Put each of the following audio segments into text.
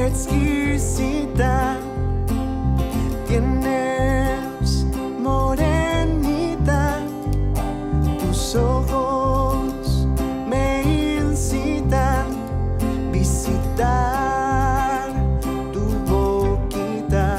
exquisita. Tienes morenita, tus ojos me incitan visitar tu boquita.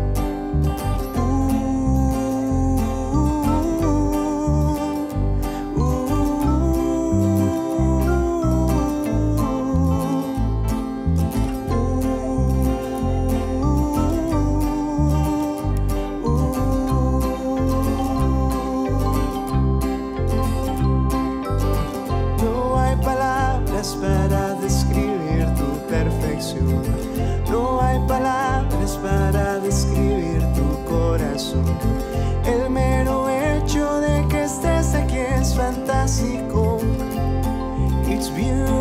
Para describir tu perfección, no hay palabras para describir tu corazón. El mero hecho de que estés aquí es fantástico. It's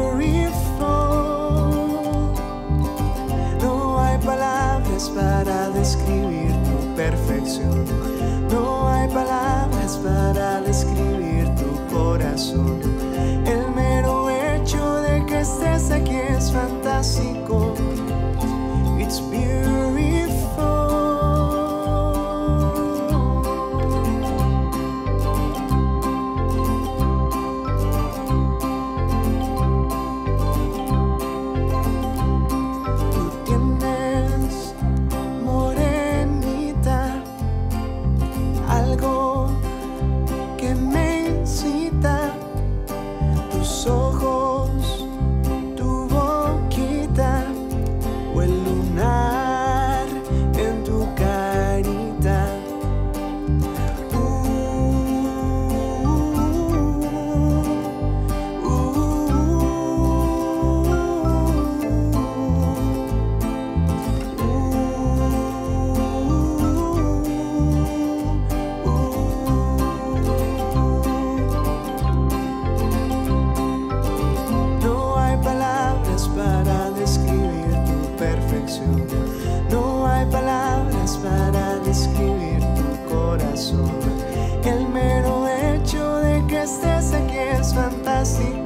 beautiful. No hay palabras para describir tu perfección. No hay palabras para describir tu corazón. El mero hecho de que estés aquí es fantástico. It's beautiful. Tú tienes morenita algo que me incita, tus ojos, tu boquita o el lunar en tu carita. Para describir tu perfección, no hay palabras para describir tu corazón. El mero hecho de que estés aquí es fantástico.